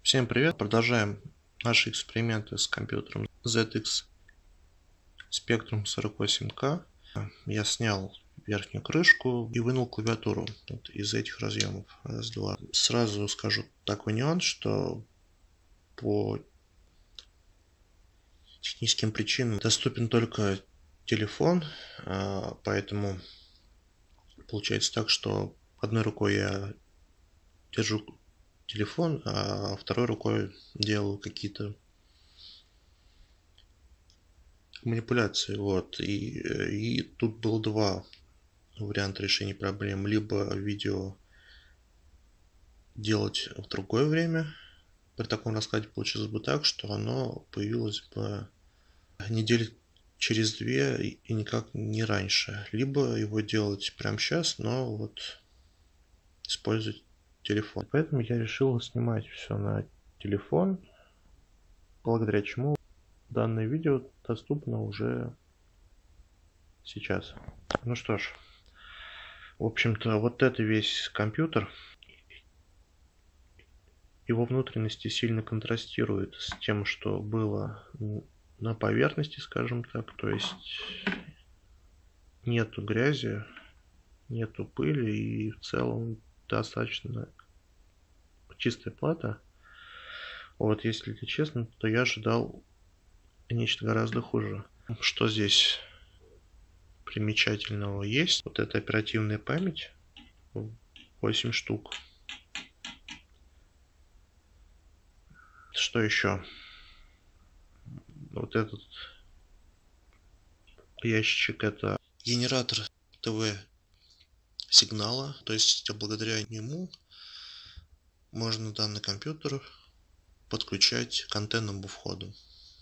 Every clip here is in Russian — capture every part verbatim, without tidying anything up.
Всем привет! Продолжаем наши эксперименты с компьютером зет икс Spectrum сорок восемь К. Я снял верхнюю крышку и вынул клавиатуру вот из этих разъемов. Раз, два. Сразу скажу такой нюанс, что по техническим причинам доступен только телефон, поэтому получается так, что одной рукой я держу телефон, а второй рукой делаю какие-то манипуляции. Вот. И, и тут было два варианта решения проблем. Либо видео делать в другое время. При таком раскладе получилось бы так, что оно появилось бы недели через две и никак не раньше. Либо его делать прямо сейчас, но вот использовать телефон. Поэтому я решил снимать все на телефон, благодаря чему данное видео доступно уже сейчас. Ну что ж, в общем-то, вот это весь компьютер. Его внутренности сильно контрастируют с тем, что было на поверхности, скажем так. То есть нету грязи, нету пыли, и в целом достаточно чистая плата. Вот, если это честно, то я ожидал нечто гораздо хуже. Что здесь примечательного есть? Вот эта оперативная память, восемь штук. Что еще? Вот этот ящичек — это генератор ТВ сигнала, то есть благодаря нему можно данный компьютер подключать к антенному входу.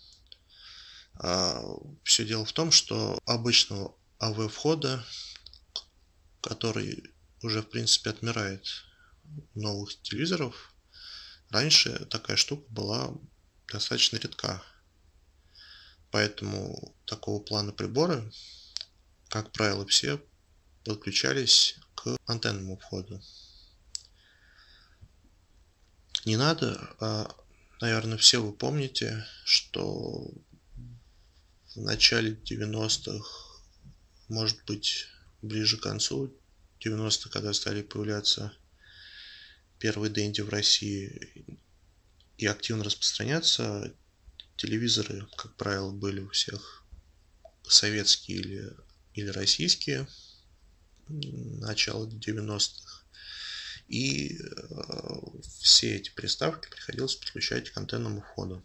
А все дело в том, что обычного эй ви входа, который уже в принципе отмирает новых телевизоров, раньше такая штука была достаточно редка. Поэтому такого плана приборы, как правило, все подключались к антенному входу. Не надо, а, наверное, все вы помните, что в начале девяностых, может быть, ближе к концу девяностых, когда стали появляться первые Денди в России и активно распространяться, телевизоры, как правило, были у всех советские или, или российские, начало девяностых. И э, все эти приставки приходилось подключать к антенному входу.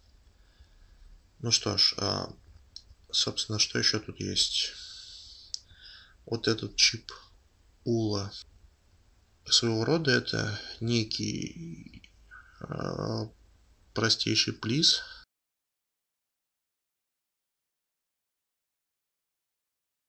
Ну что ж, э, собственно, что еще тут есть? Вот этот чип ула. Своего рода это некий э, простейший плиз,